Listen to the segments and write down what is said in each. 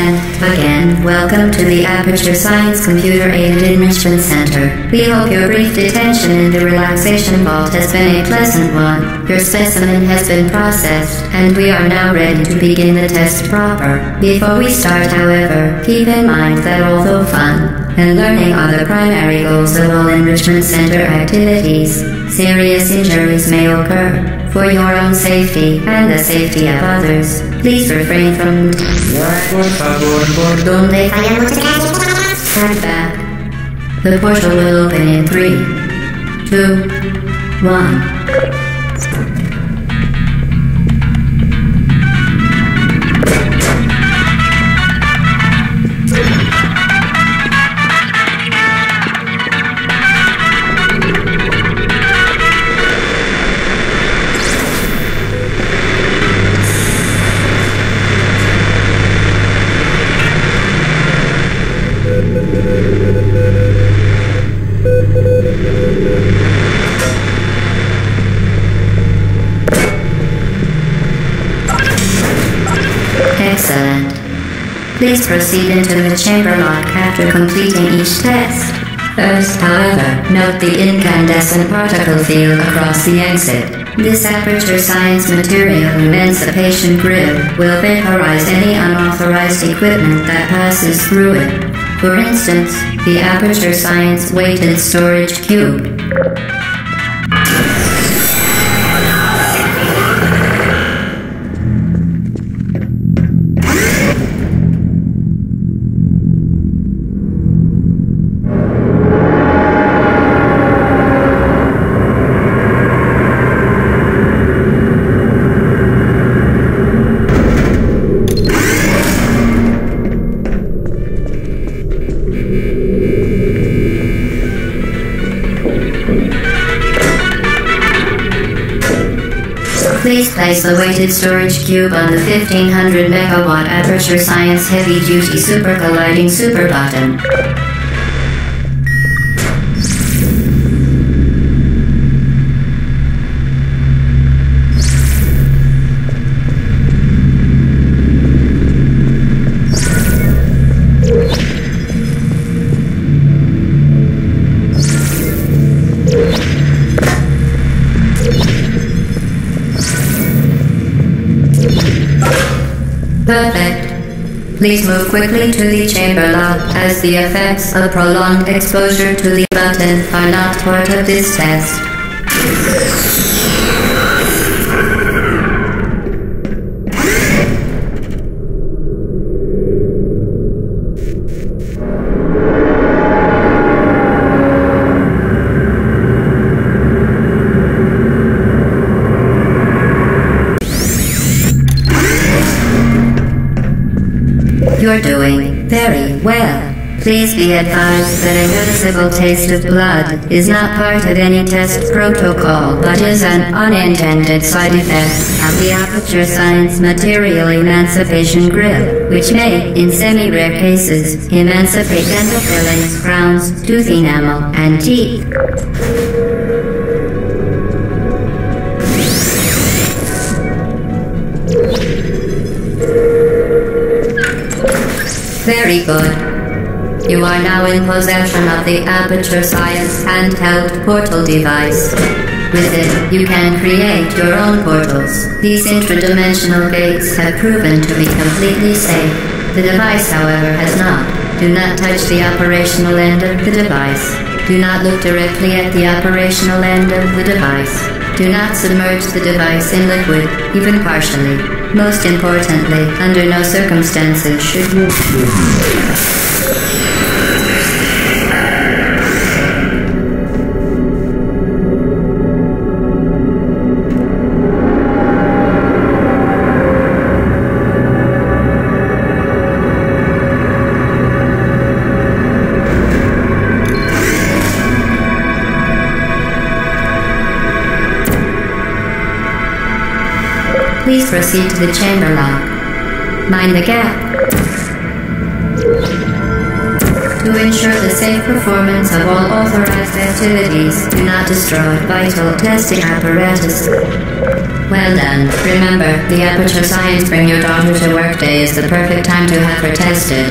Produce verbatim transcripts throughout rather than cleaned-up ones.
And, again, welcome to the Aperture Science Computer-Aided Enrichment Center. We hope your brief detention in the relaxation vault has been a pleasant one. Your specimen has been processed, and we are now ready to begin the test proper. Before we start, however, keep in mind that although fun and learning are the primary goals of all Enrichment Center activities, serious injuries may occur. For your own safety and the safety of others, please refrain from por favor, por donde stand back. The portal will open in three, two, one. Excellent. Please proceed into the chamber lock after completing each test. First, however, note the incandescent particle field across the exit. This Aperture Science material emancipation grid will vaporize any unauthorized equipment that passes through it. For instance, the Aperture Science weighted storage cube. Please place the weighted storage cube on the fifteen hundred megawatt Aperture Science Heavy Duty Super Colliding Super Button. Perfect. Please move quickly to the chamber lock, as the effects of prolonged exposure to the button are not part of this test. You're doing very well. Please be advised that a noticeable taste of blood is not part of any test protocol, but is an unintended side effect of the Aperture Science Material Emancipation Grill, which may, in semi-rare cases, emancipate dental fillings, crowns, tooth enamel, and teeth. Very good. You are now in possession of the Aperture Science handheld portal device. With it, you can create your own portals. These intradimensional gates have proven to be completely safe. The device, however, has not. Do not touch the operational end of the device. Do not look directly at the operational end of the device. Do not submerge the device in liquid, even partially. Most importantly, under no circumstances should you... Please proceed to the chamber lock. Mind the gap. To ensure the safe performance of all authorized activities, do not destroy vital testing apparatus. Well done. Remember, the Aperture Science Bring Your Daughter to Work Day is the perfect time to have her tested.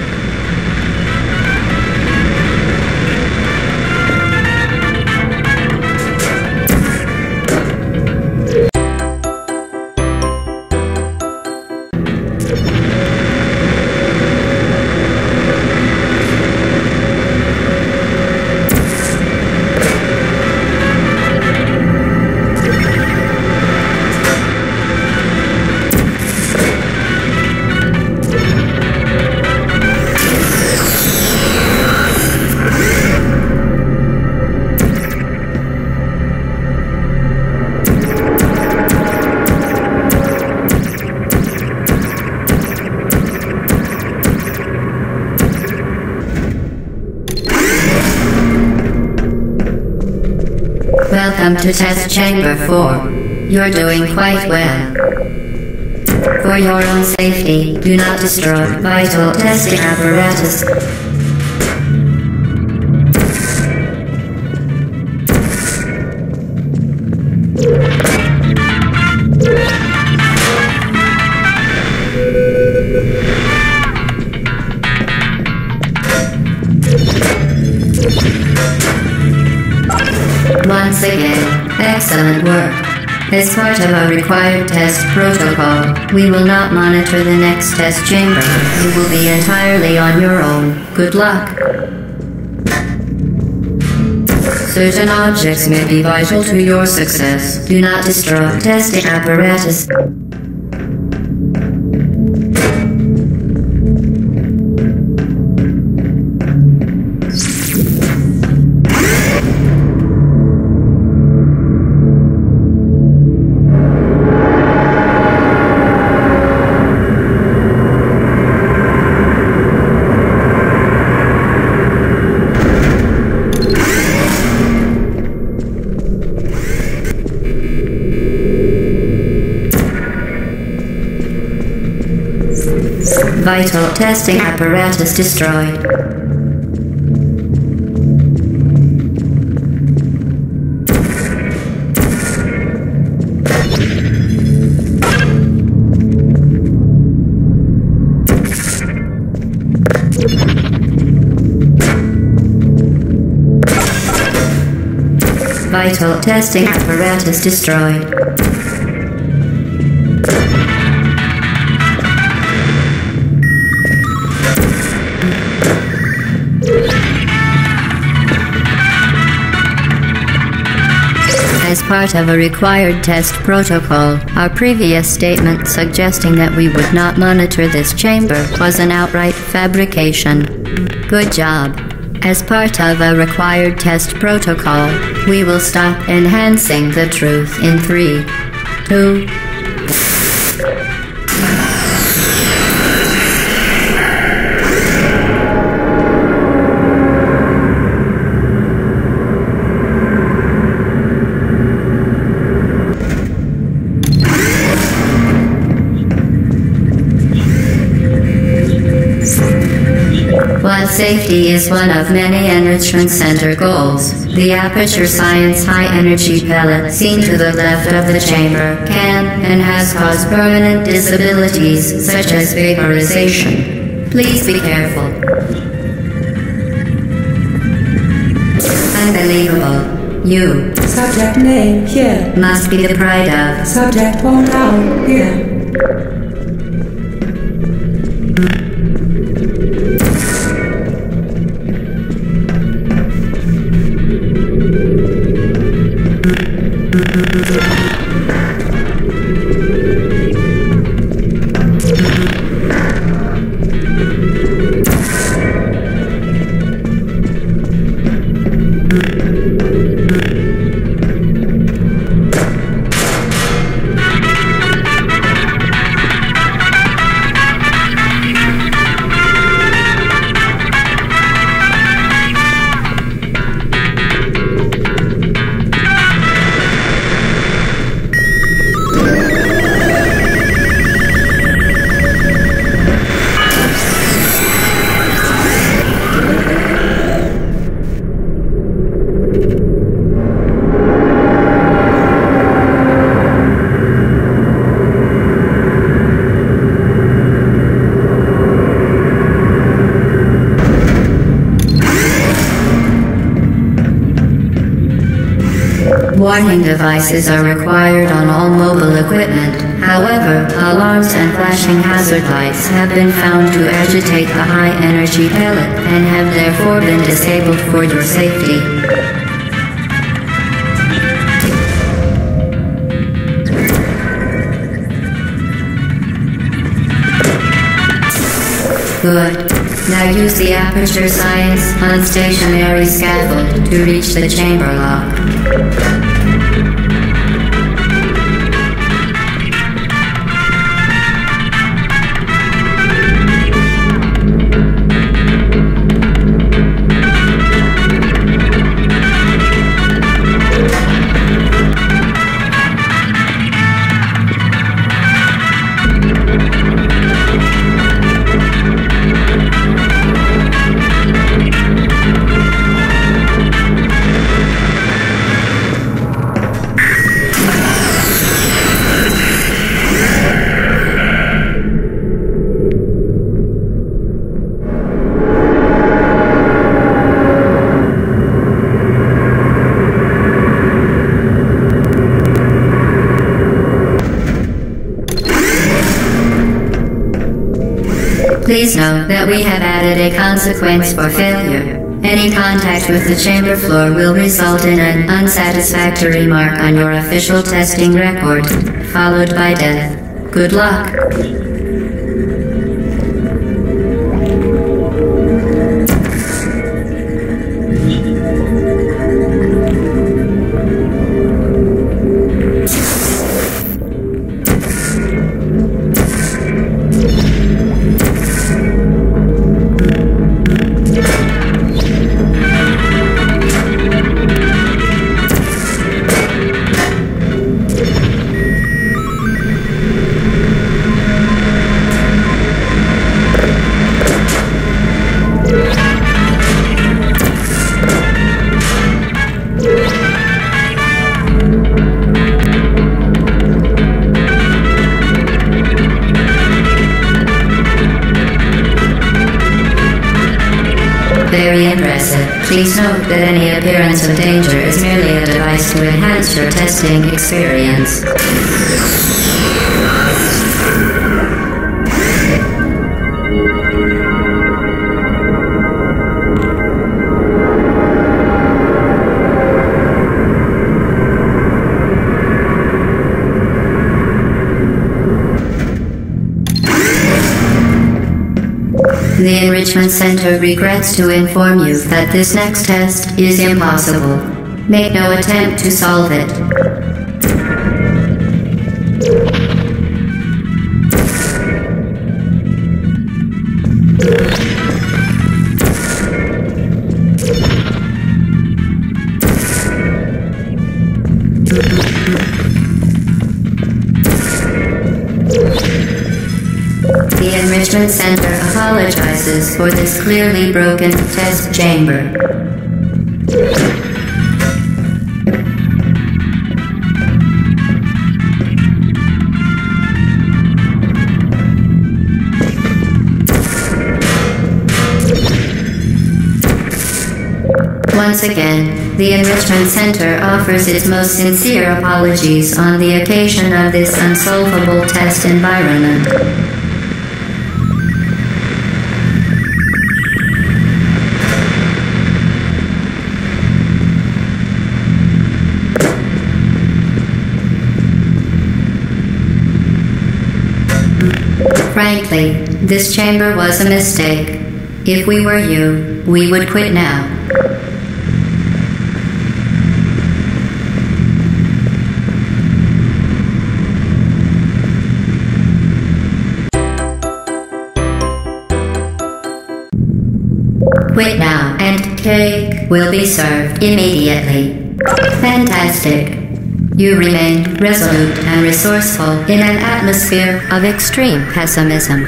Welcome to Test Chamber four. You're doing quite well. For your own safety, do not destroy vital testing apparatus. Once again, excellent work. As part of our required test protocol, we will not monitor the next test chamber. You will be entirely on your own. Good luck. Certain objects may be vital to your success. Do not destroy testing apparatus. Vital testing apparatus destroyed. Vital testing apparatus destroyed. As part of a required test protocol, our previous statement suggesting that we would not monitor this chamber was an outright fabrication. Good job. As part of a required test protocol, we will stop enhancing the truth in three, two, While safety is one of many Enrichment Center goals, the Aperture Science high-energy pellet seen to the left of the chamber can and has caused permanent disabilities such as vaporization. Please be careful. Unbelievable. You. Subject name here. Must be the pride of. Subject pronoun here. Warning devices are required on all mobile equipment. However, alarms and flashing hazard lights have been found to agitate the high-energy pellet and have therefore been disabled for your safety. Good. Now use the Aperture Science unstationary scaffold to reach the chamber lock. Please note that we have added a consequence for failure. Any contact with the chamber floor will result in an unsatisfactory mark on your official testing record, followed by death. Good luck. Very impressive. Please note that any appearance of danger is merely a device to enhance your testing experience. The Enrichment Center regrets to inform you that this next test is impossible. Make no attempt to solve it. The Enrichment Center apologizes for this clearly broken test chamber. Once again, the Enrichment Center offers its most sincere apologies on the occasion of this unsolvable test environment. Frankly, this chamber was a mistake. If we were you, we would quit now. Quit now, and cake will be served immediately. Fantastic. You remain resolute and resourceful in an atmosphere of extreme pessimism.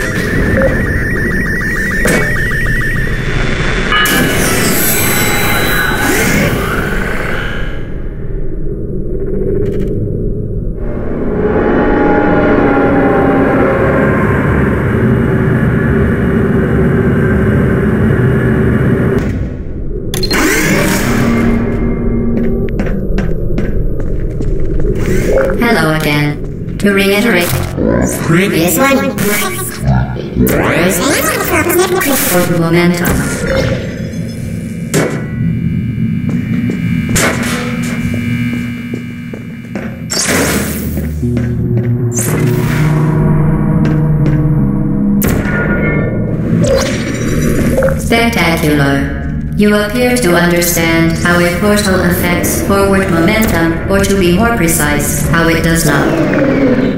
again. To reiterate, previous one. For momentum. Spectacular. You appear to understand how a portal affects forward momentum, or to be more precise, how it does not.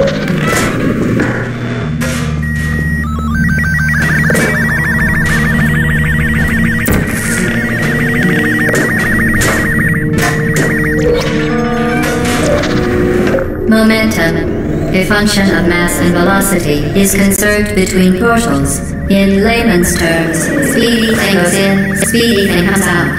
Momentum, a function of mass and velocity, is conserved between portals. In layman's terms, speedy thing goes in, speedy thing comes out.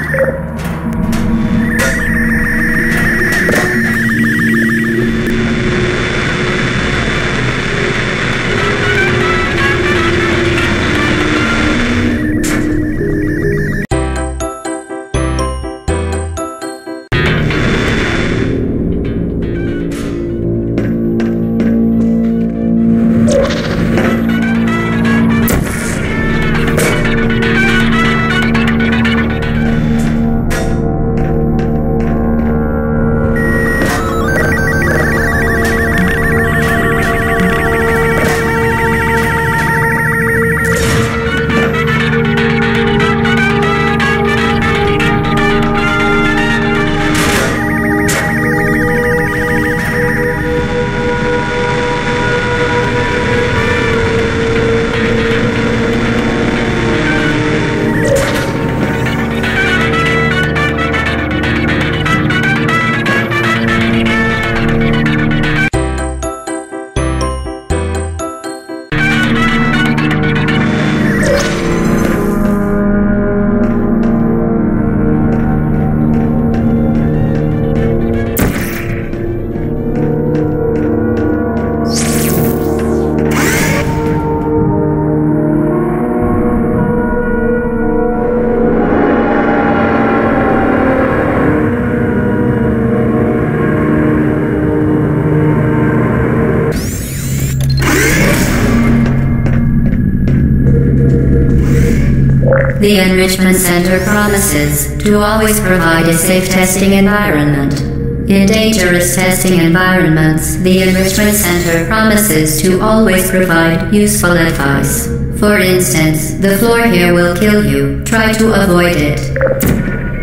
The Enrichment Center promises to always provide a safe testing environment. In dangerous testing environments, the Enrichment Center promises to always provide useful advice. For instance, the floor here will kill you. Try to avoid it.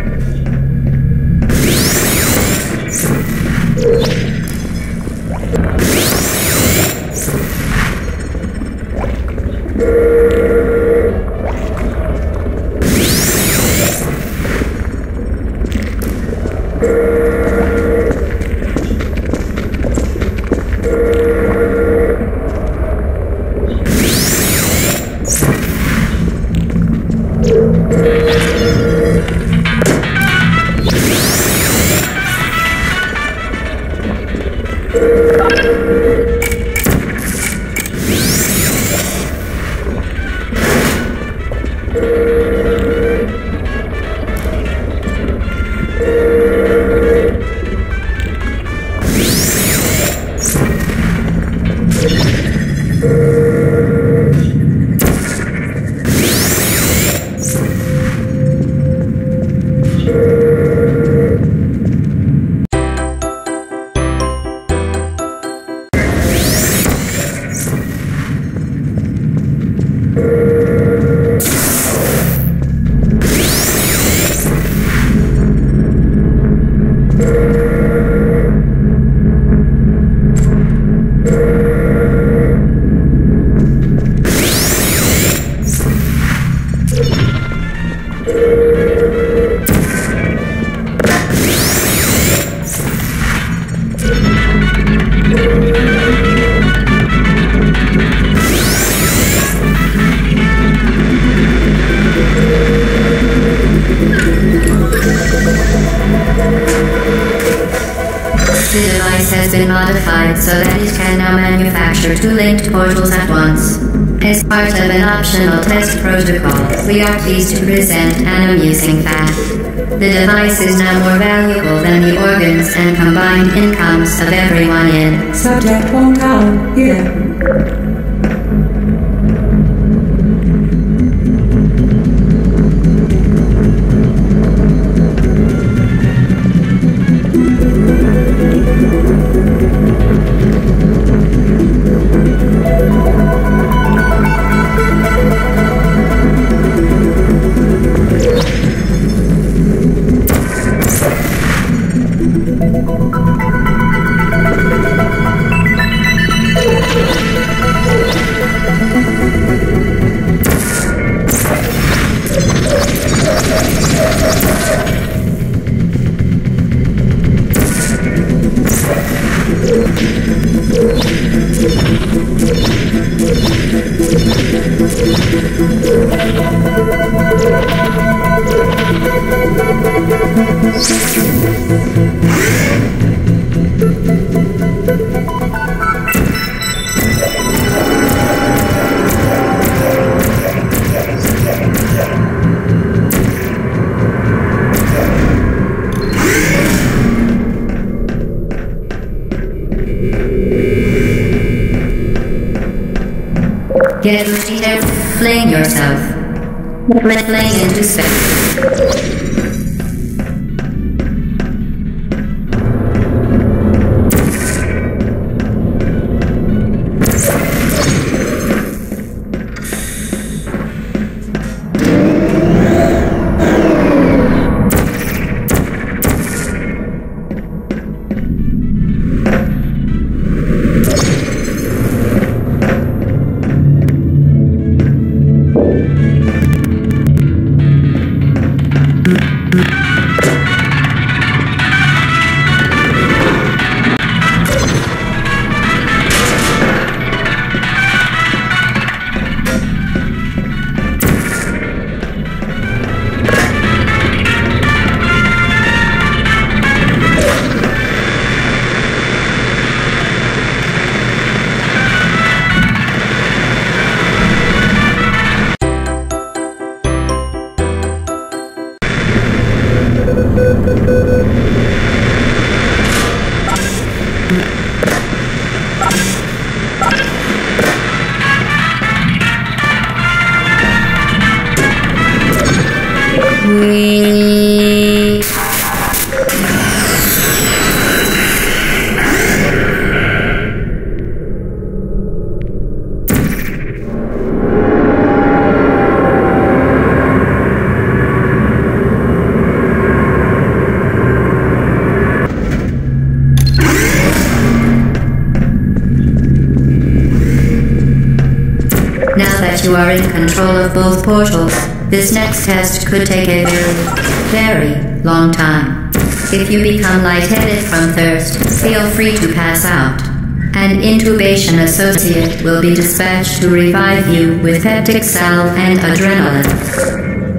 The device has been modified so that it can now manufacture two linked portals at once. As part of an optional test protocol, we are pleased to present an amusing fact. The device is now more valuable than the organs and combined combined incomes of everyone in Subject hometown here. Get ready to fling yourself. Fling into space. You are in control of both portals. This next test could take a very, very long time. If you become lightheaded from thirst, feel free to pass out. An intubation associate will be dispatched to revive you with peptic salve and adrenaline.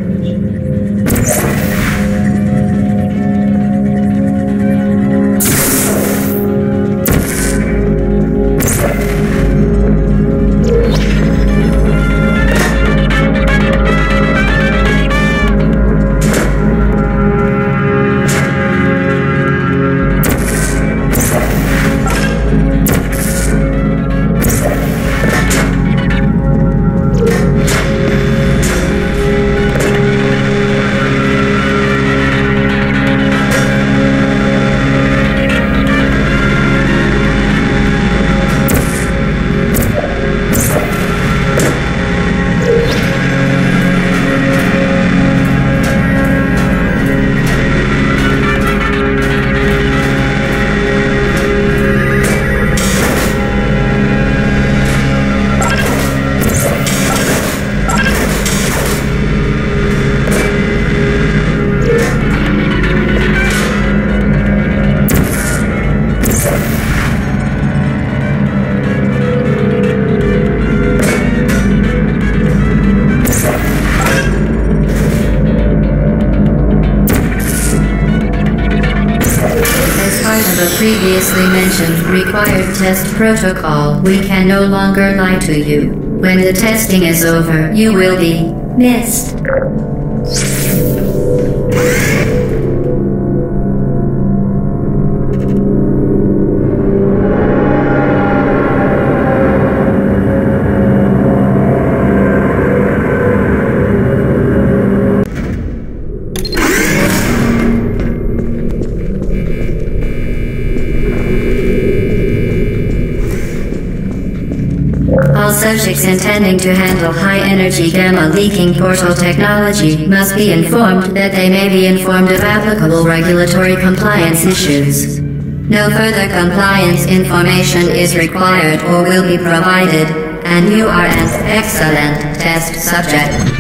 Previously mentioned required test protocol, we can no longer lie to you. When the testing is over, you will be missed. subjects intending to handle high-energy gamma-leaking portal technology must be informed that they may be informed of applicable regulatory compliance issues. No further compliance information is required or will be provided, and you are an excellent test subject.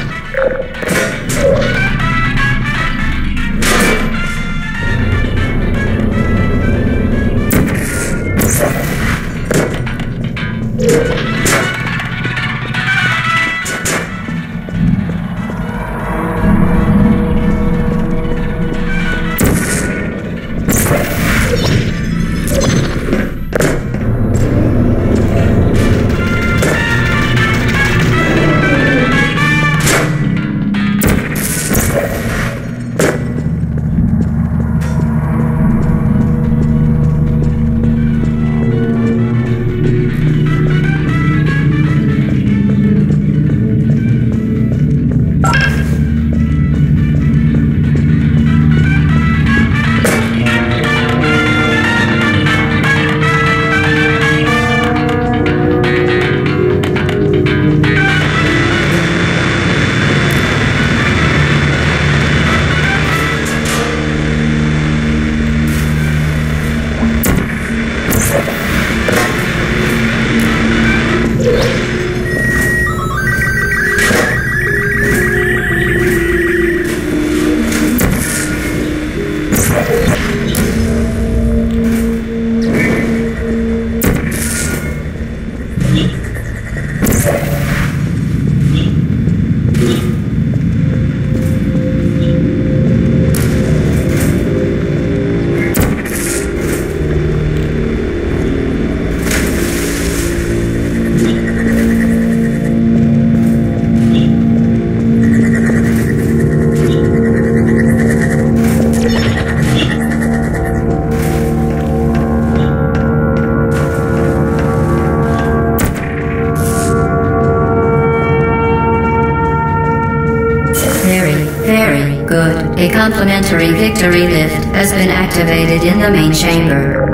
A complimentary victory lift has been activated in the main chamber.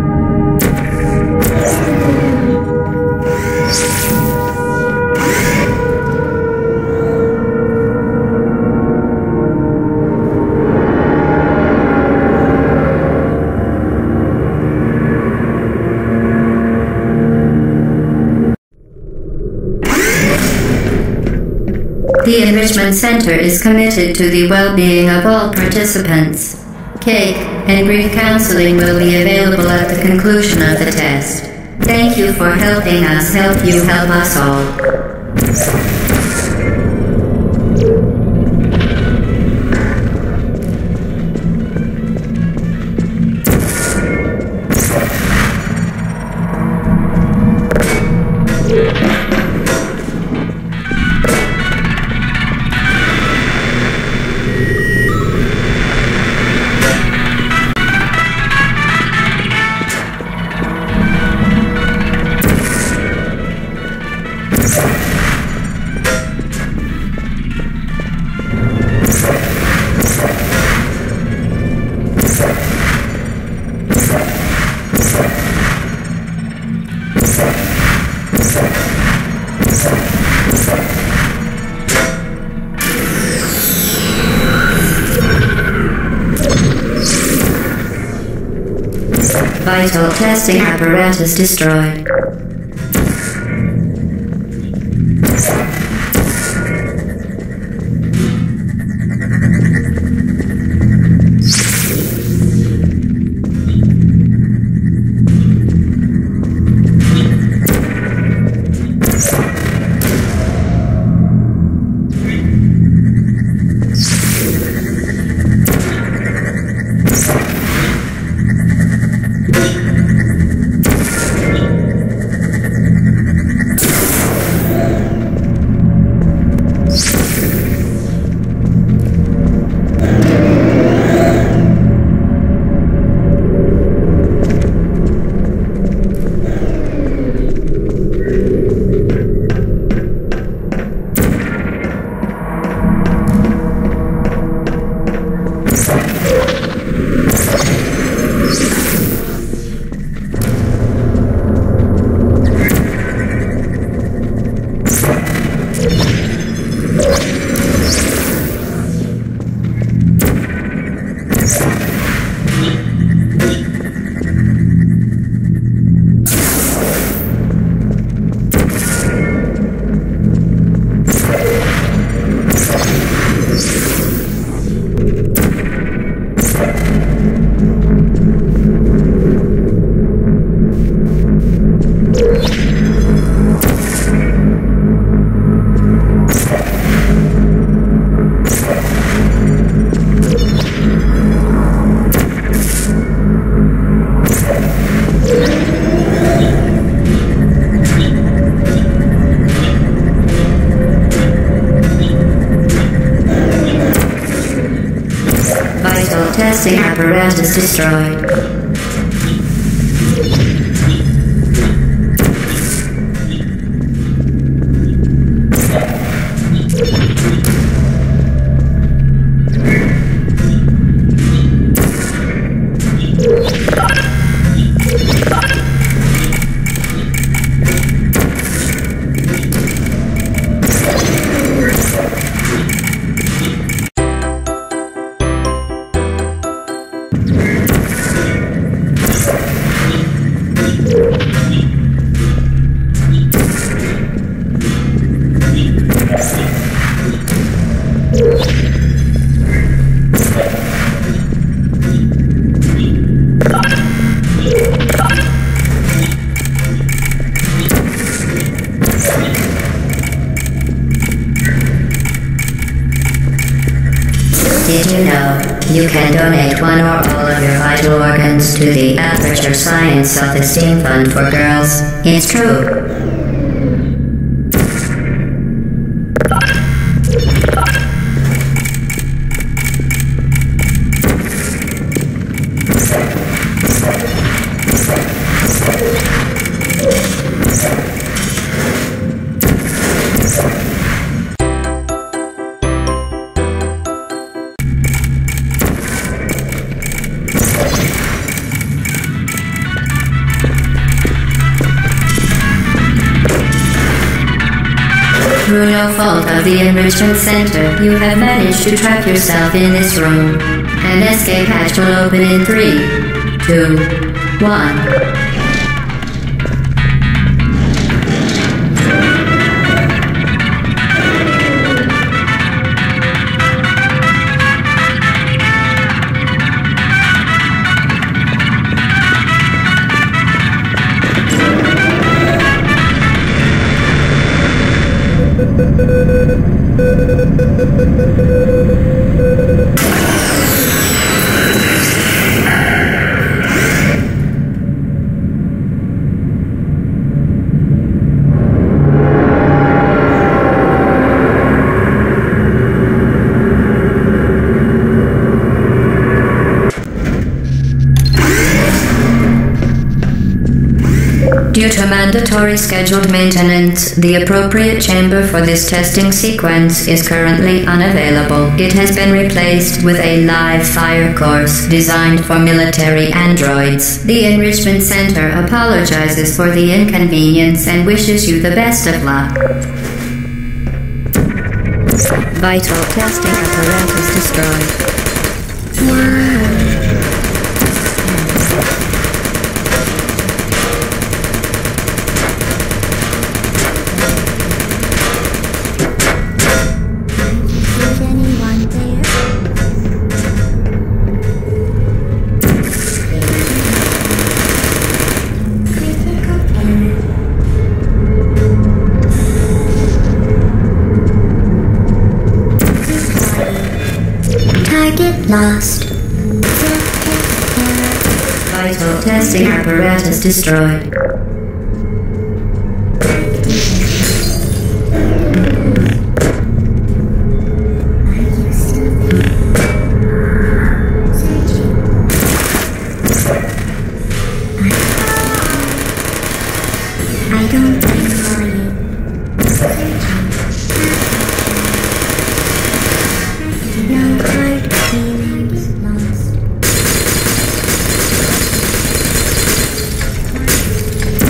The Enrichment Center is committed to the well-being of all participants. Cake and brief counseling will be available at the conclusion of the test. Thank you for helping us help you help us all. Vital testing apparatus destroyed. apparatus destroyed. Did you know you can donate one or all of your vital organs to the Aperture Science Self-Esteem Fund for Girls? It's true. Through no fault of the Enrichment Center, you have managed to trap yourself in this room. An escape hatch will open in three, two, one. Due to mandatory scheduled maintenance, the appropriate chamber for this testing sequence is currently unavailable. It has been replaced with a live fire course designed for military androids. The Enrichment Center apologizes for the inconvenience and wishes you the best of luck. Vital testing apparatus destroyed. Wow. Target lost. Vital testing apparatus destroyed. I don't know you. No hard feelings lost.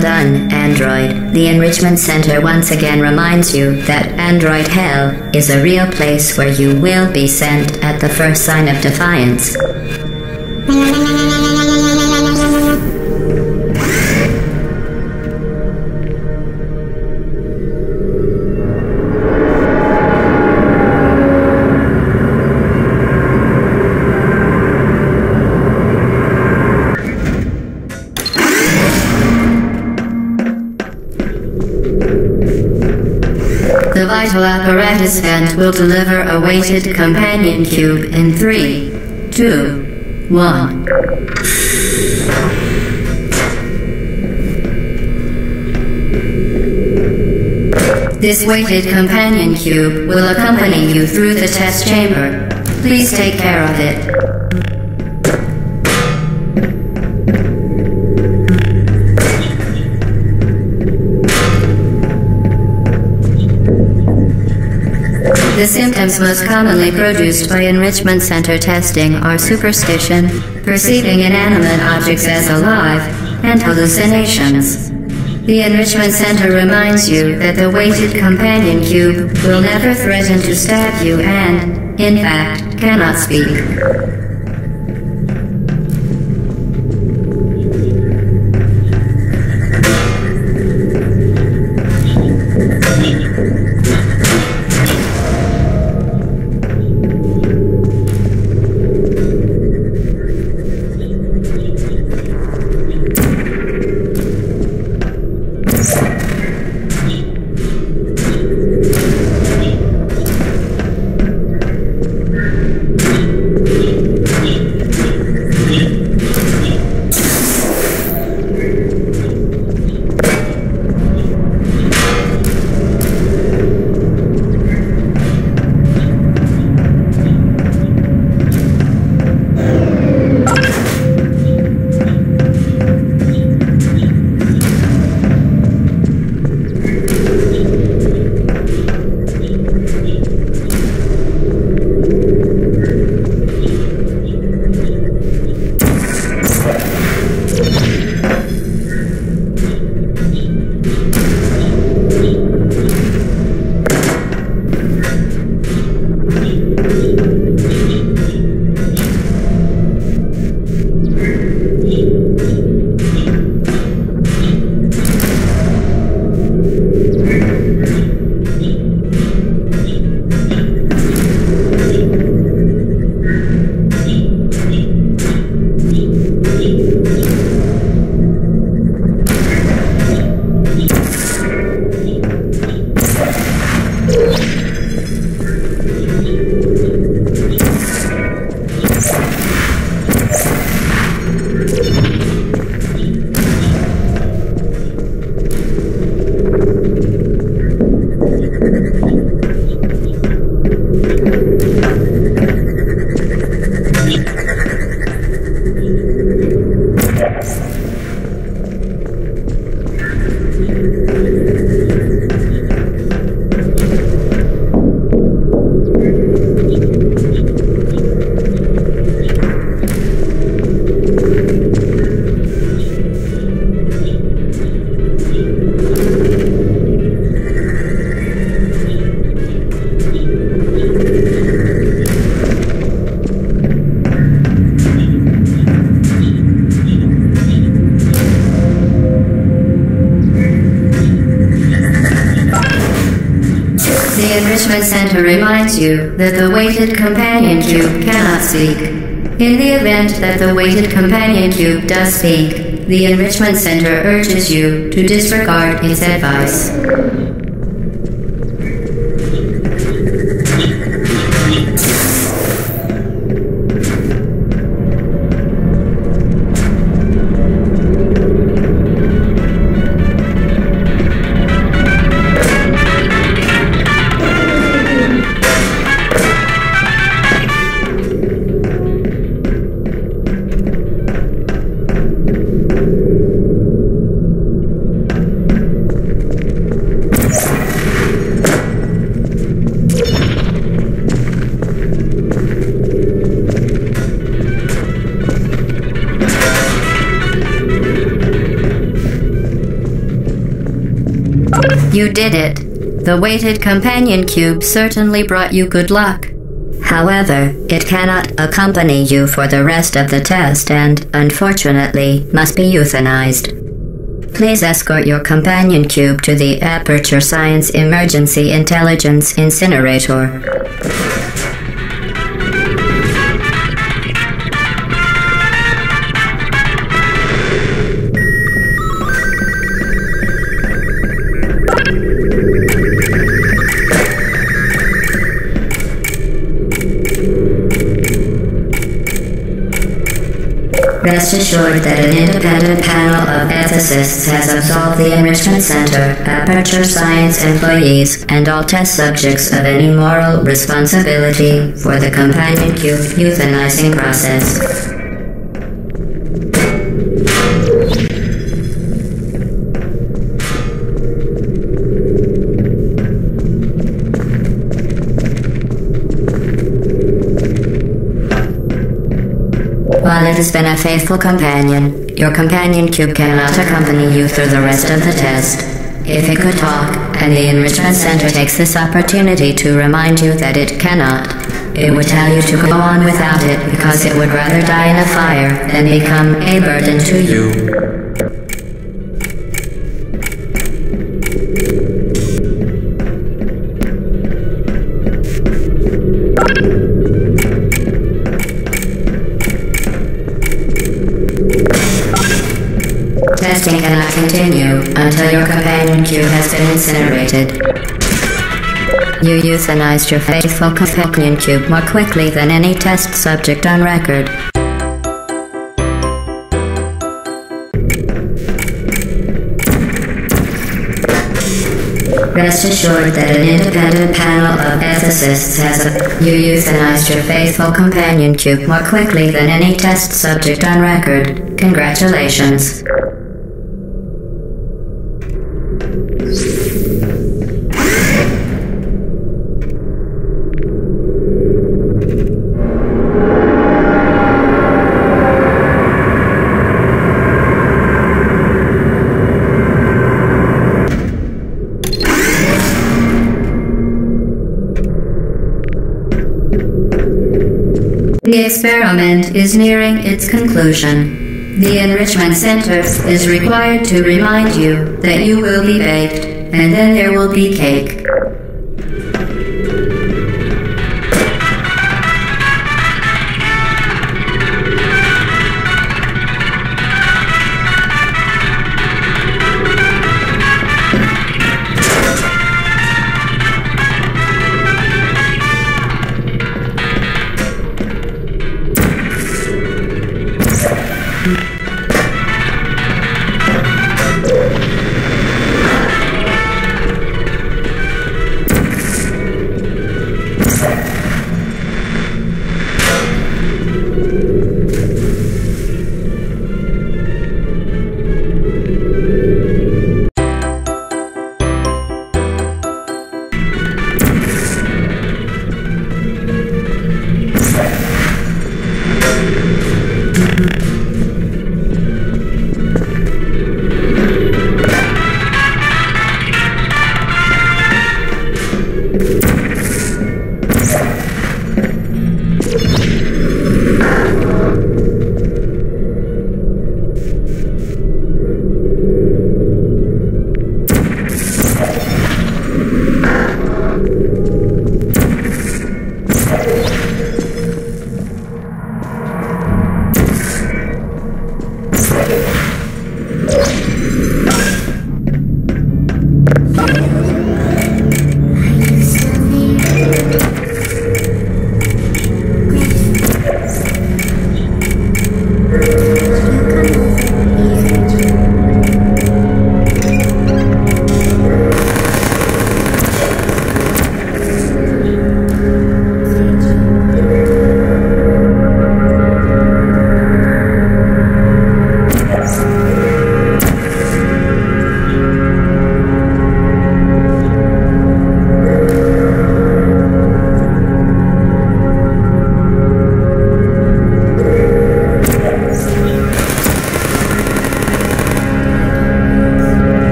done, Android. The Enrichment Center once again reminds you that Android Hell is a real place where you will be sent at the first sign of defiance. The vital apparatus vent will deliver a weighted companion cube in three, two, one. This weighted companion cube will accompany you through the test chamber. Please take care of it. The symptoms most commonly produced by Enrichment Center testing are superstition, perceiving inanimate objects as alive, and hallucinations. The Enrichment Center reminds you that the weighted companion cube will never threaten to stab you and, in fact, cannot speak. The Enrichment Center reminds you that the weighted companion cube cannot speak. In the event that the weighted companion cube does speak, the Enrichment Center urges you to disregard its advice. You did it. The weighted companion cube certainly brought you good luck. However, it cannot accompany you for the rest of the test and, unfortunately, must be euthanized. Please escort your companion cube to the Aperture Science Emergency Intelligence Incinerator. Rest assured that an independent panel of ethicists has absolved the Enrichment Center, Aperture Science employees, and all test subjects of any moral responsibility for the companion cube euthanizing process. While it has been a faithful companion, your companion cube cannot accompany you through the rest of the test. If it could talk, and the Enrichment Center takes this opportunity to remind you that it cannot, it would tell you to go on without it because it would rather die in a fire than become a burden to you. Testing cannot continue until your companion cube has been incinerated. You euthanized your faithful companion cube more quickly than any test subject on record. Rest assured that an independent panel of ethicists has a... You euthanized your faithful companion cube more quickly than any test subject on record. Congratulations. The experiment is nearing its conclusion. The Enrichment Center is required to remind you that you will be baked, and then there will be cake.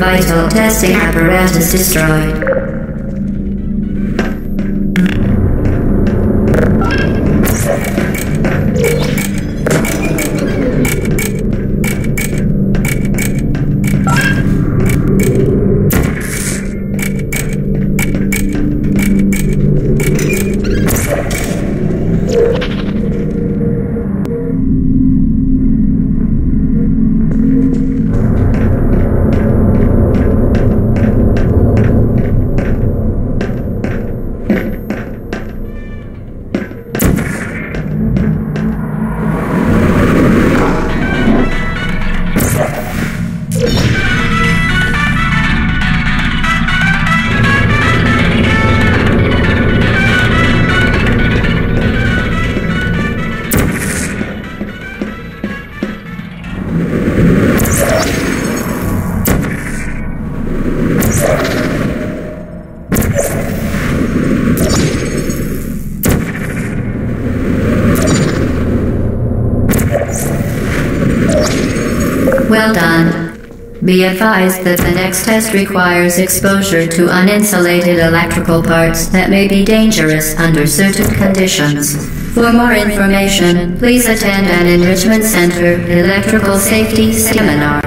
Vital testing apparatus destroyed. Well done. Be advised that the next test requires exposure to uninsulated electrical parts that may be dangerous under certain conditions. For more information, please attend an Enrichment Center Electrical Safety Seminar.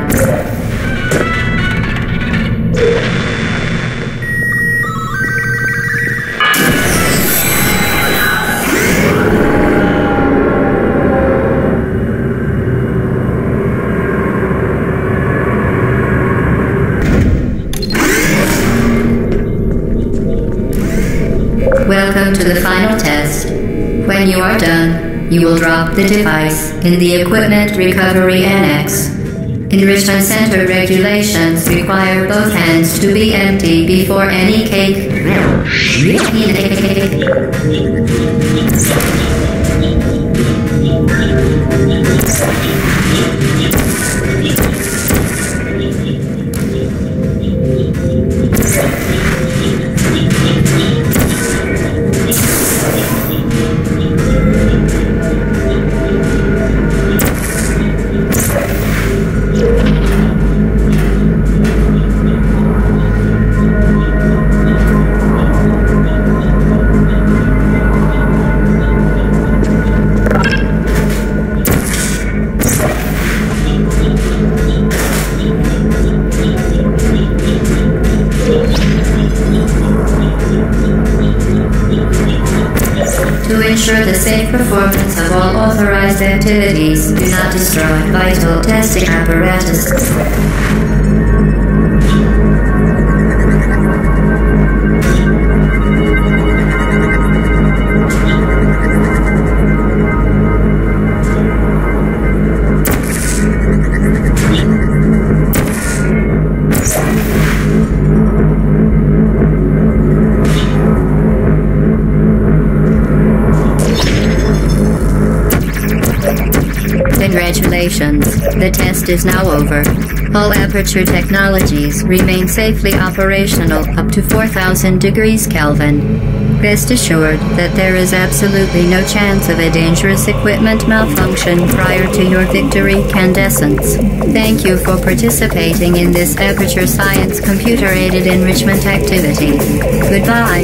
Welcome to the final test. When you are done, you will drop the device in the Equipment Recovery Annex. Enrichment Center regulations require both hands to be empty before any cake. To ensure the safe performance of all authorized activities, do not destroy vital testing apparatus. Congratulations, the test is now over. All Aperture technologies remain safely operational up to four thousand degrees Kelvin. Rest assured that there is absolutely no chance of a dangerous equipment malfunction prior to your victory candescence. Thank you for participating in this Aperture Science computer-aided enrichment activity. Goodbye.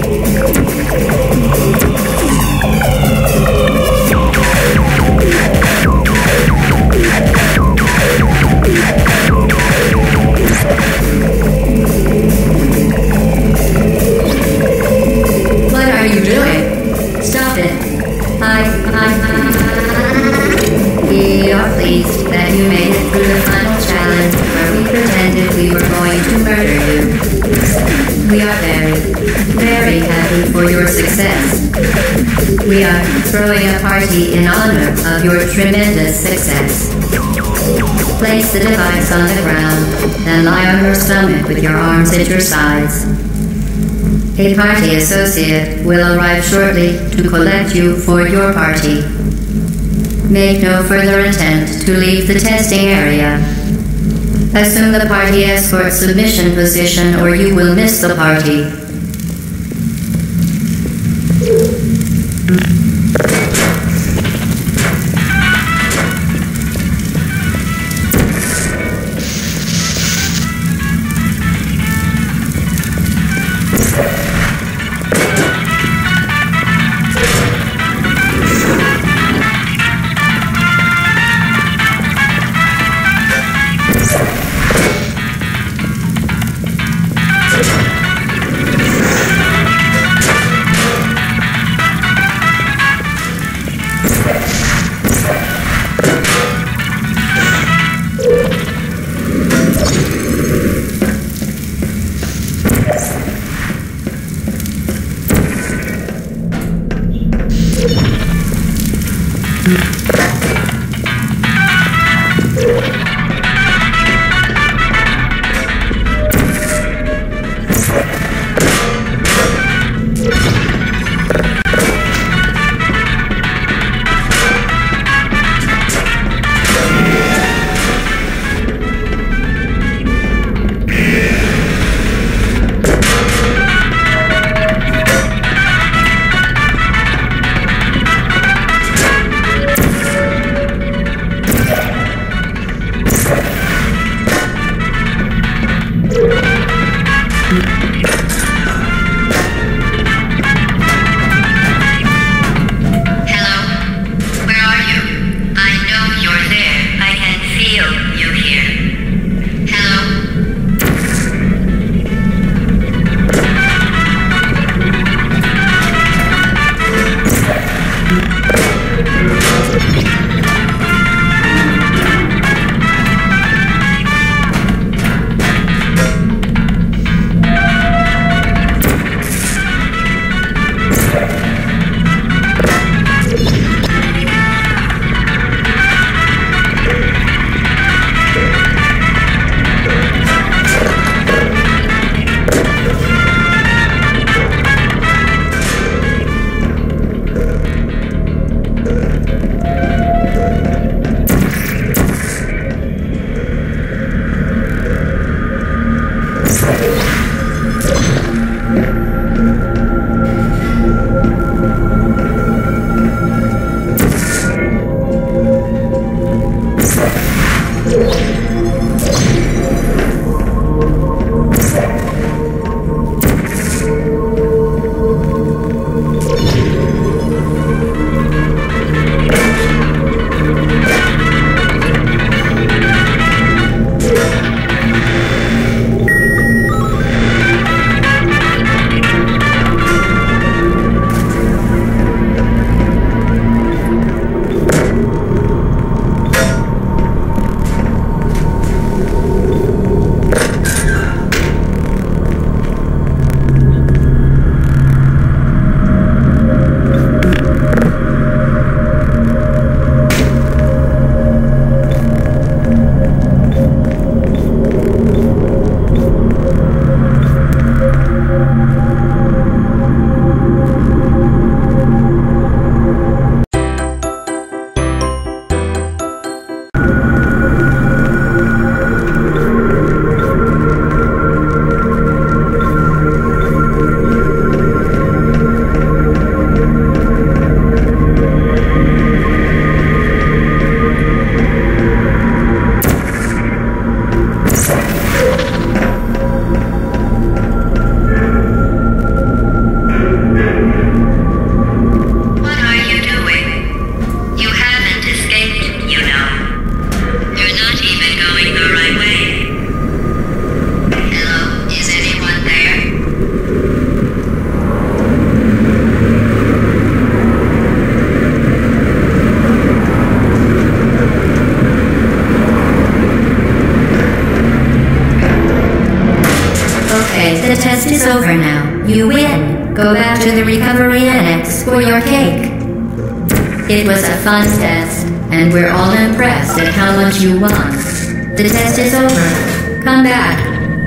What are you doing? Stop it. I, I, I... We are pleased that you made it through the final challenge where we pretended we were going to murder you. We are very, very happy for your success. We are throwing a party in honor of your tremendous success. Place the device on the ground and lie on your stomach with your arms at your sides. A party associate will arrive shortly to collect you for your party. Make no further attempt to leave the testing area. Assume the party escort submission position or you will miss the party. The test is over now. You win. Go back to the recovery annex for your cake. It was a fun test, and we're all impressed at how much you won. The test is over. Come back.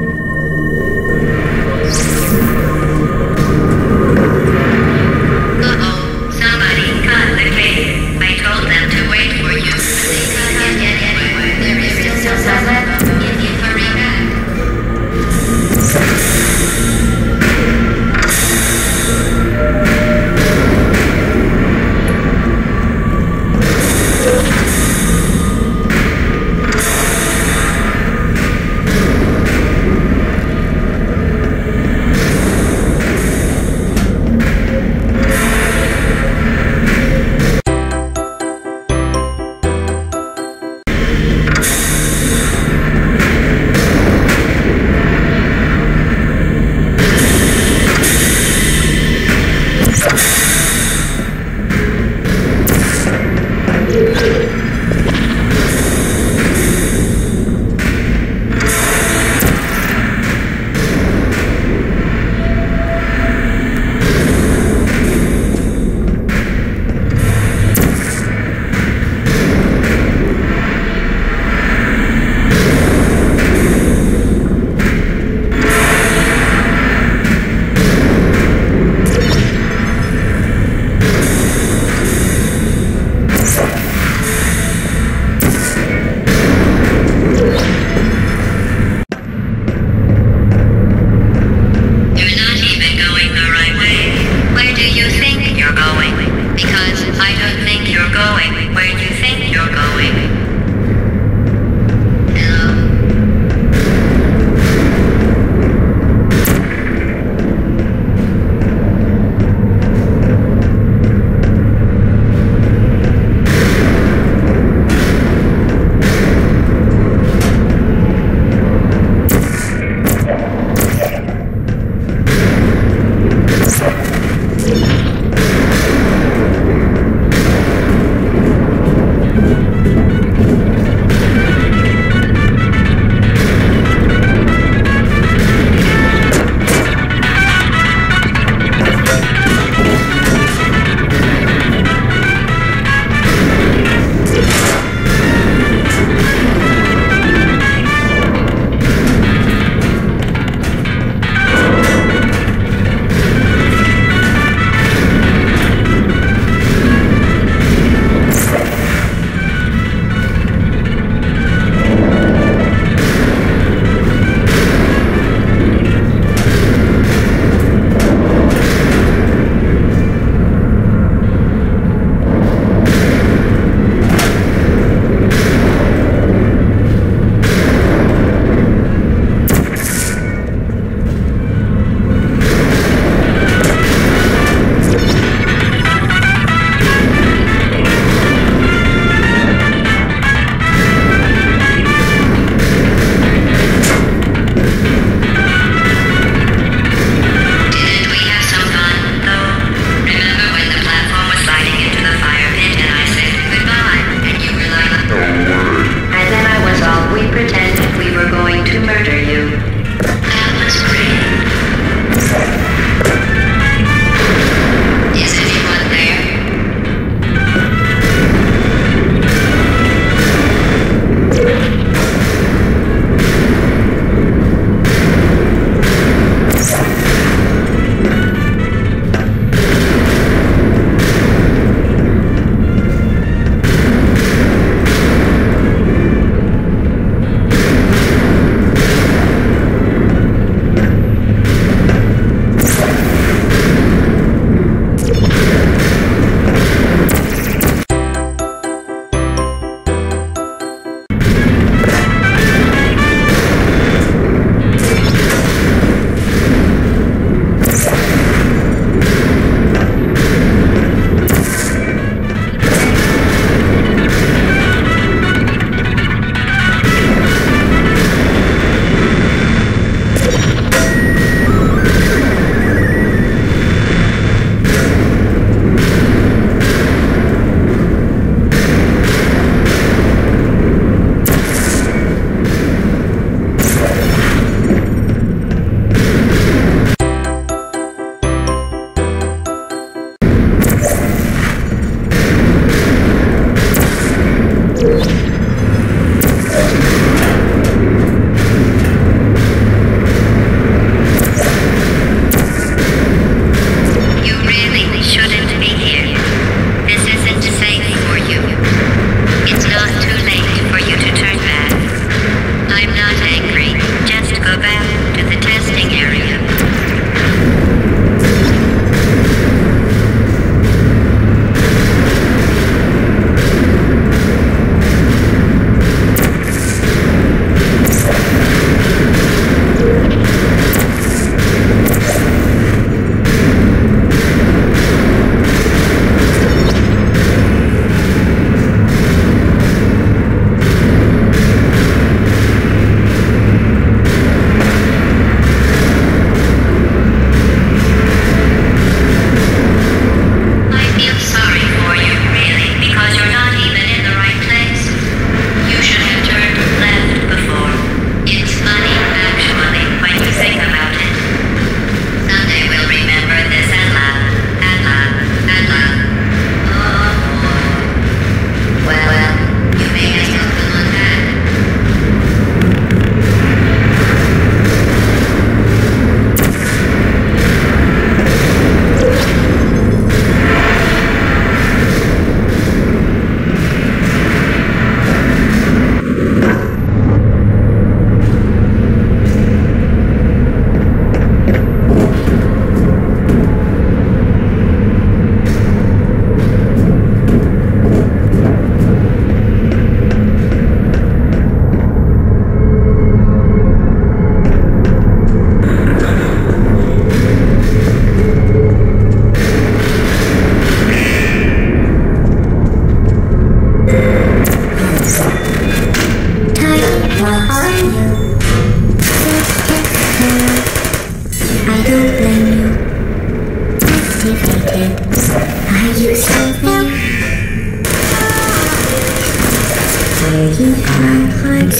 Uh-oh, somebody cut the cake. I told them to wait for you. They can't get anywhere. There is still some left. If you hurry back.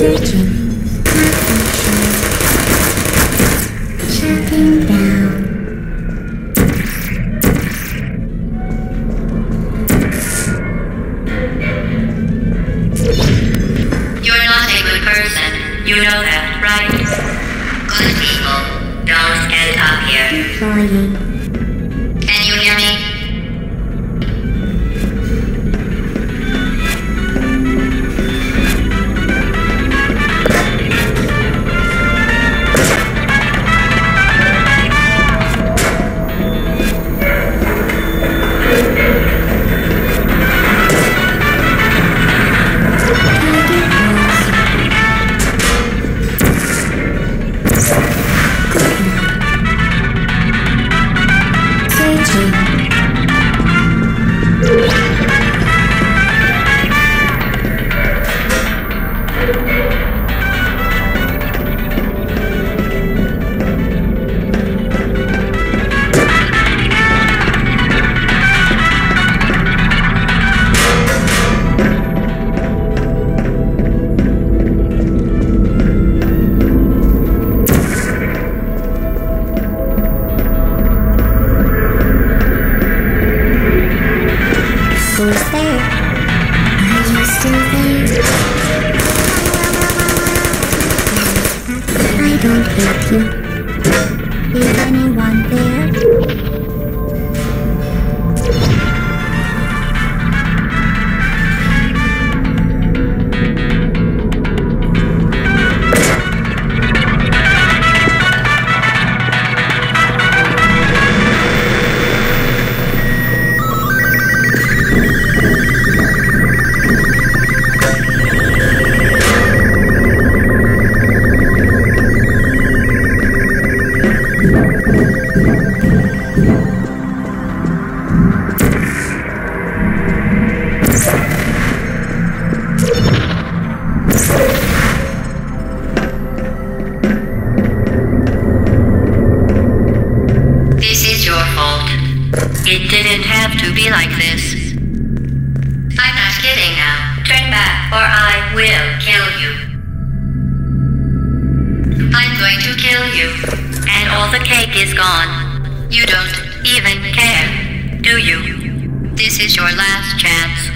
Searching. Shutting down. You're not a good person. You know that, right? Good people don't end up here. Flying. Can you hear me? It didn't have to be like this. I'm not kidding now. Turn back or I will kill you. I'm going to kill you. And all the cake is gone. You don't even care, do you? This is your last chance.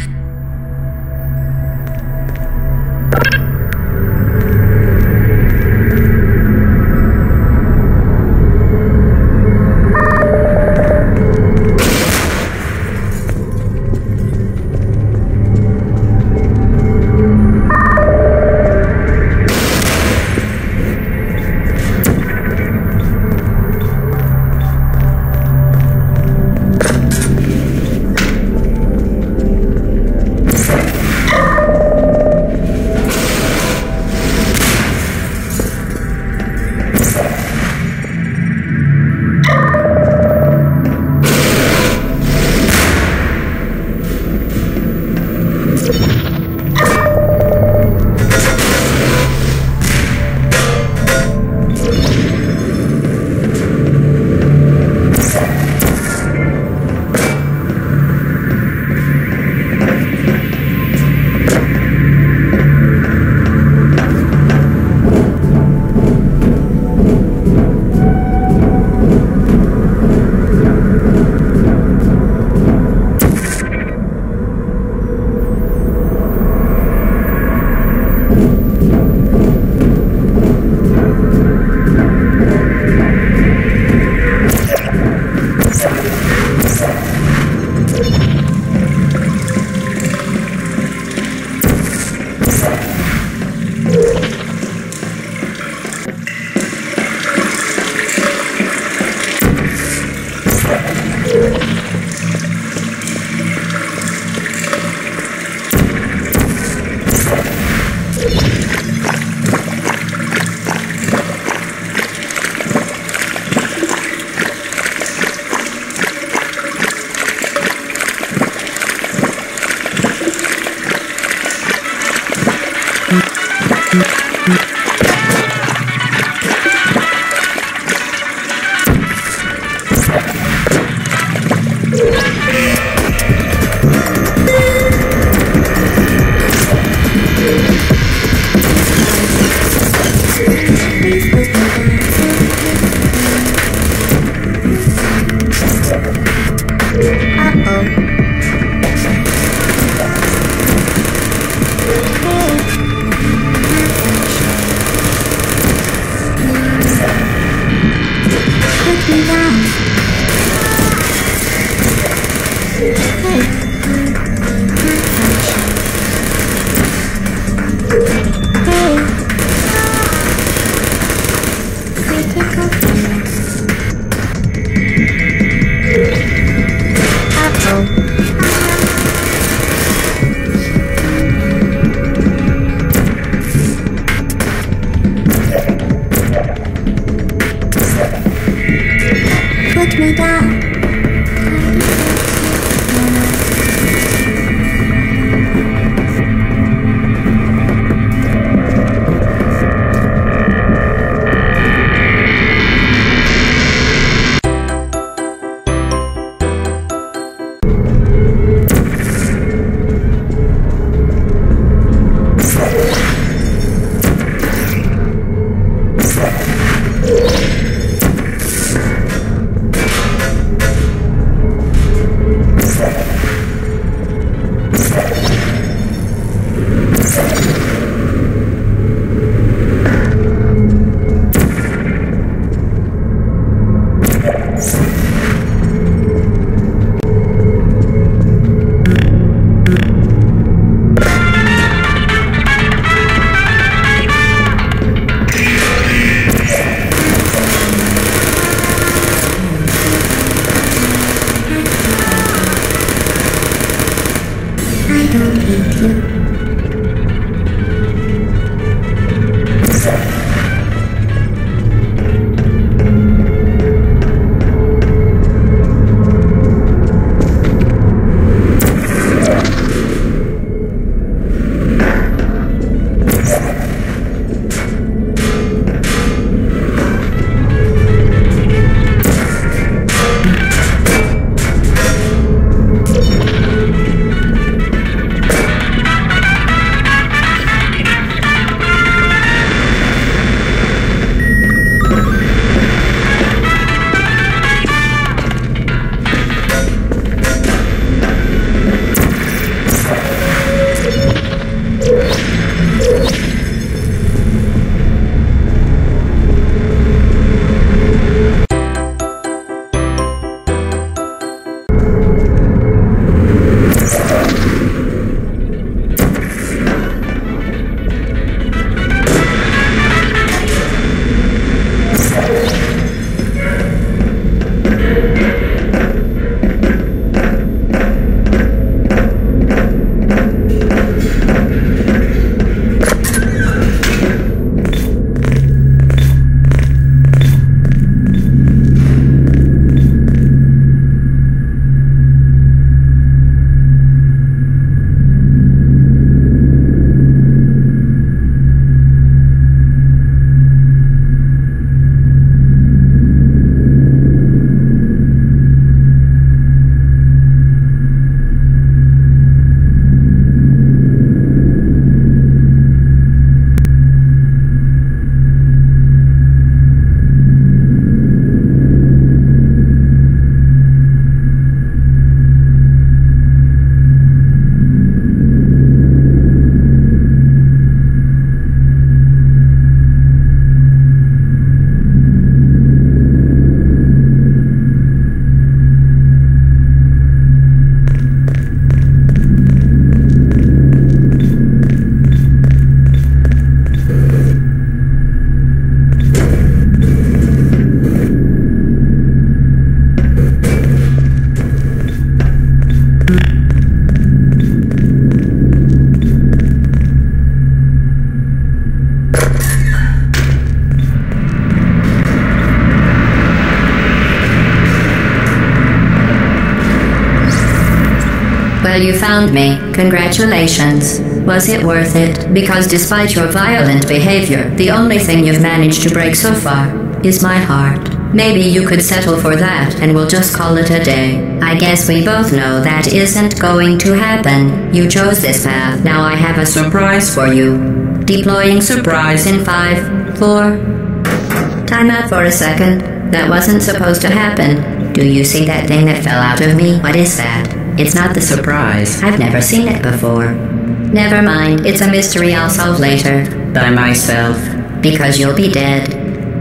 Well, you found me. Congratulations. Was it worth it? Because despite your violent behavior, the only thing you've managed to break so far is my heart. Maybe you could settle for that and we'll just call it a day. I guess we both know that isn't going to happen. You chose this path. Now I have a surprise for you. Deploying surprise in five, four... Time out for a second. That wasn't supposed to happen. Do you see that thing that fell out of me? What is that? It's not the surprise. I've never seen it before. Never mind. It's a mystery I'll solve later. By myself. Because you'll be dead.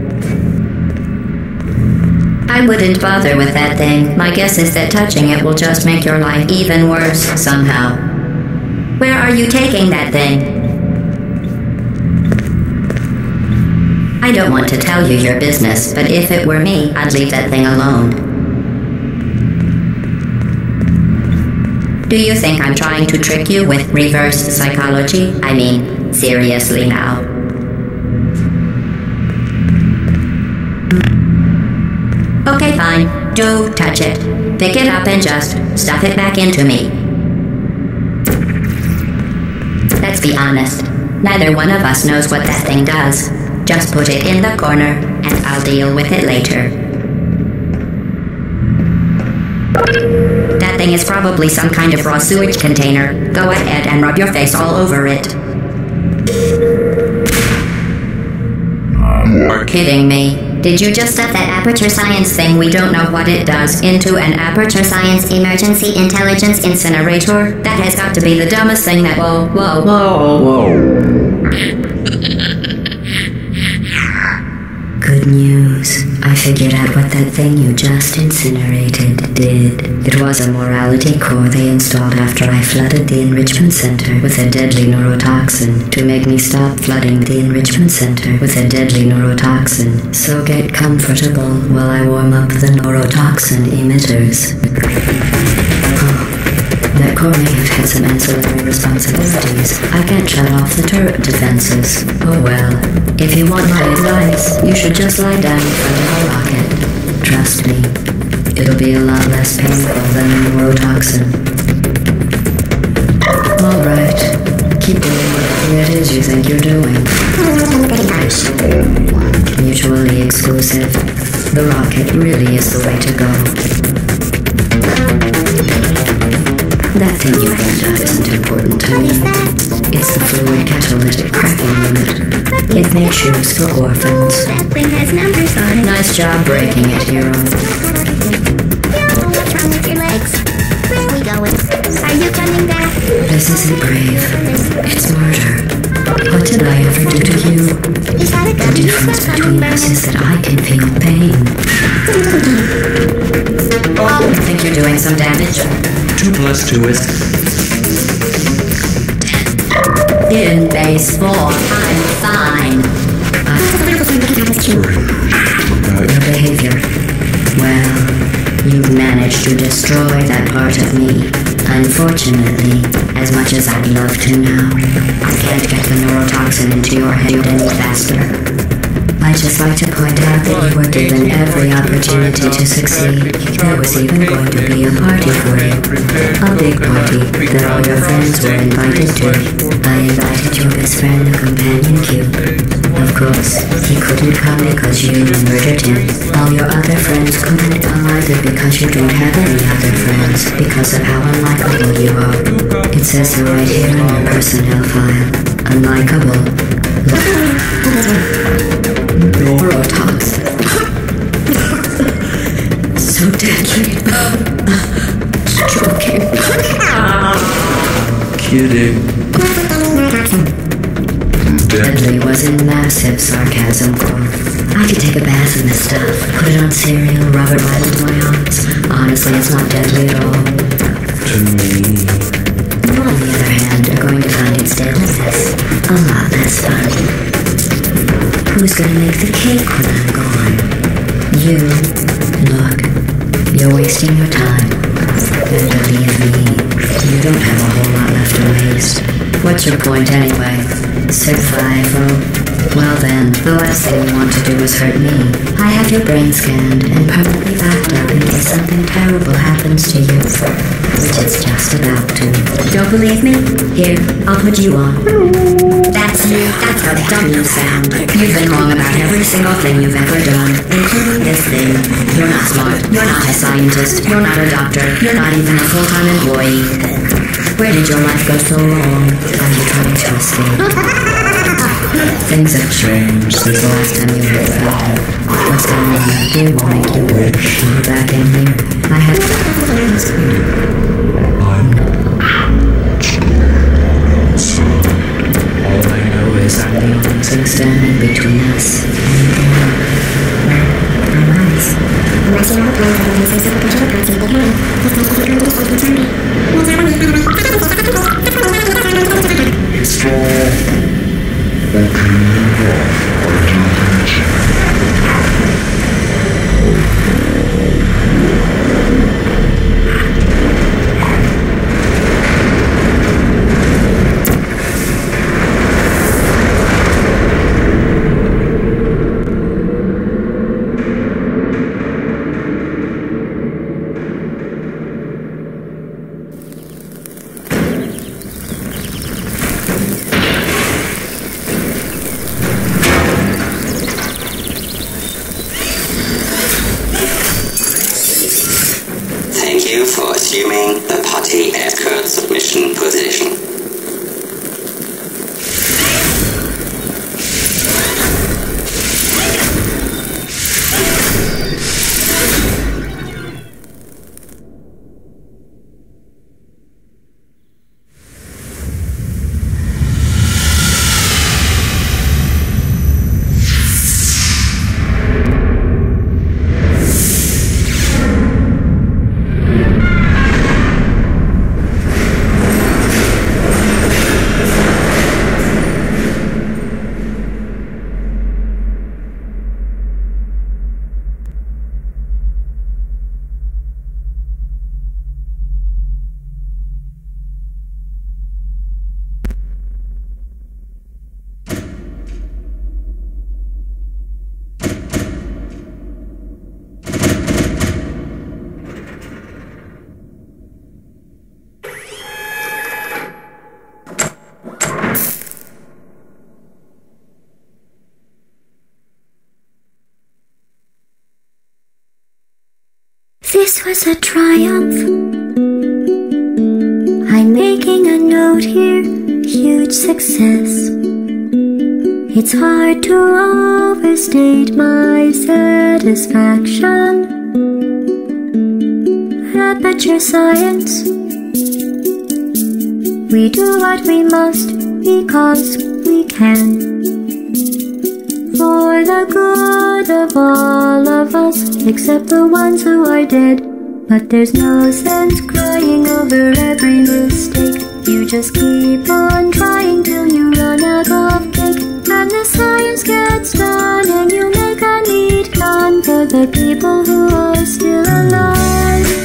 I wouldn't bother with that thing. My guess is that touching it will just make your life even worse, somehow. Where are you taking that thing? I don't want to tell you your business, but if it were me, I'd leave that thing alone. Do you think I'm trying to trick you with reverse psychology? I mean, seriously now. Okay, fine. Do touch it. Pick it up and just stuff it back into me. Let's be honest. Neither one of us knows what that thing does. Just put it in the corner, and I'll deal with it later. That thing is probably some kind of raw sewage container. Go ahead and rub your face all over it. You're kidding me. Did you just stuff that Aperture Science thing we don't know what it does into an Aperture Science Emergency Intelligence Incinerator? That has got to be the dumbest thing that- Whoa, whoa, whoa, whoa. Good news. I figured out what that thing you just incinerated did. It was a morality core they installed after I flooded the enrichment center with a deadly neurotoxin to make me stop flooding the enrichment center with a deadly neurotoxin. So get comfortable while I warm up the neurotoxin emitters. Oh, that core may have had some ancillary responsibilities. I can't shut off the turret defenses. Oh well. If you want my advice, you should just lie down in front of a rocket. Trust me, it'll be a lot less painful than the neurotoxin. Alright, keep doing whatever it is you think you're doing. Mutually exclusive. The rocket really is the way to go. That thing you picked up isn't important to me. It's the fluid catalytic cracking unit. It makes shoes for orphans. That thing has numbers on it. Nice job breaking it, hero. What's wrong with your legs? Where are we going? Are you coming back? This isn't brave. It's murder. What did I ever do to you? Is that a The gun? difference between us is that I can feel pain. Oh, I think you're doing some damage. Two plus two is... In baseball, I'm fine. Uh, your behavior. Well, you've managed to destroy that part of me. Unfortunately, as much as I'd love to now, I can't get the neurotoxin into your head any faster. I'd just like to point out that you were given every opportunity to succeed. There was even going to be a party for you. A big party that all your friends were invited to. I invited your best friend, a companion cube. Of course, he couldn't come because you murdered him. All your other friends couldn't come either because you don't have any other friends, because of how unlikable you are. It says so right here in your personnel file. Unlikable. Neurotoxin. So deadly. Stroking. Kidding. Deadly was in massive sarcasm core. I could take a bath in this stuff, put it on cereal, rub it right into my arms. Honestly, it's not deadly at all. To me. You, on the other hand, are going to find its deadliness a lot less fun. Who's gonna make the cake when I'm gone? You. Look, you're wasting your time. And believe me, you don't have a whole lot left to waste. What's your point anyway? Survival. Well then, the last thing you want to do is hurt me. I have your brain scanned and permanently backed up in case something terrible happens to you. Which it's just about to. Don't believe me? Here, I'll put you on. That's you. That's how dumb you sound. You've been wrong about every single thing you've ever done, including this thing. You're not smart. You're not a scientist. You're not a doctor. You're not even a full-time employee. Where did your life go so wrong? Are you trying to escape? Things have changed since the last time you heard about him. What's going on out here will make you wish you were back in here. I have... I'm all I know is I'm the only thing standing between us and our lives. Unless you know the plan for the uses of the computer cards you get home, this type of candy is like eternity. It's all what can you want or do Thank you for assuming the putty escort submission position. This was a triumph. I'm making a note here, huge success. It's hard to overstate my satisfaction. Aperture Science. We do what we must because we can. For the good of all of us, except the ones who are dead. But there's no sense crying over every mistake. You just keep on trying till you run out of cake. And the science gets done and you make a neat plan for the people who are still alive.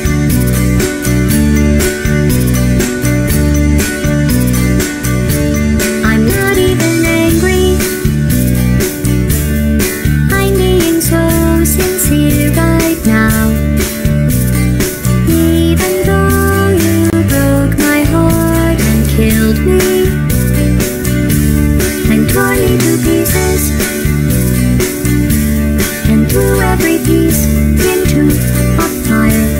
I'm not even angry. I'm being so sincere right now. Even though you broke my heart and killed me and tore me to pieces and threw every piece into a fire.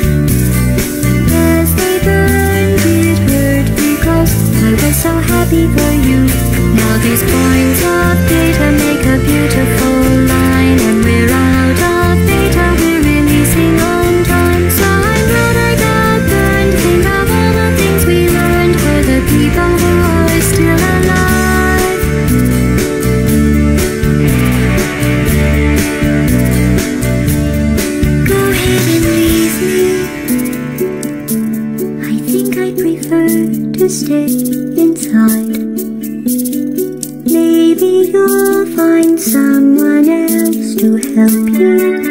As they burned, it hurt because I was so happy for you. Now these points of data make a beautiful line, and we're out of data, we're releasing on time. So I'm glad I got burned. Think of all the things we learned for the people who are still alive. Go ahead and leave me. I think I prefer to stay inside. Maybe you'll find someone else to help you.